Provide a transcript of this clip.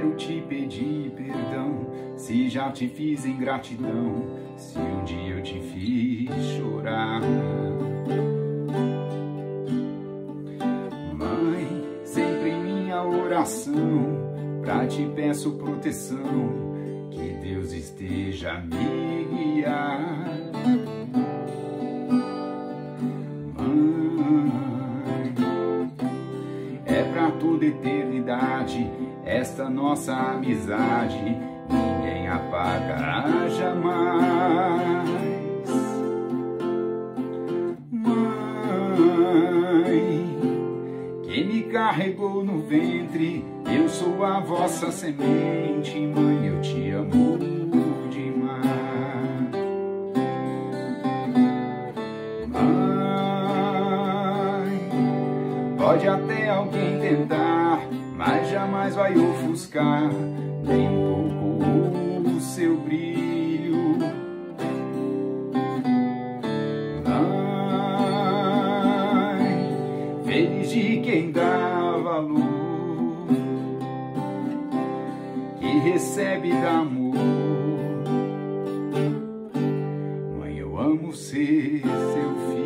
quero te pedir perdão se já te fiz ingratidão, se um dia eu te fiz chorar. Mãe, sempre em minha oração pra ti peço proteção, que Deus esteja a me guiar. Pra toda eternidade esta nossa amizade ninguém apagará jamais. Mãe, quem me carregou no ventre, eu sou a vossa semente. Mãe, eu te amo demais. Pode até alguém tentar, mas jamais vai ofuscar nem um pouco o seu brilho. Ai, feliz de quem dá valor, que recebe da amor. Mãe, eu amo ser seu filho.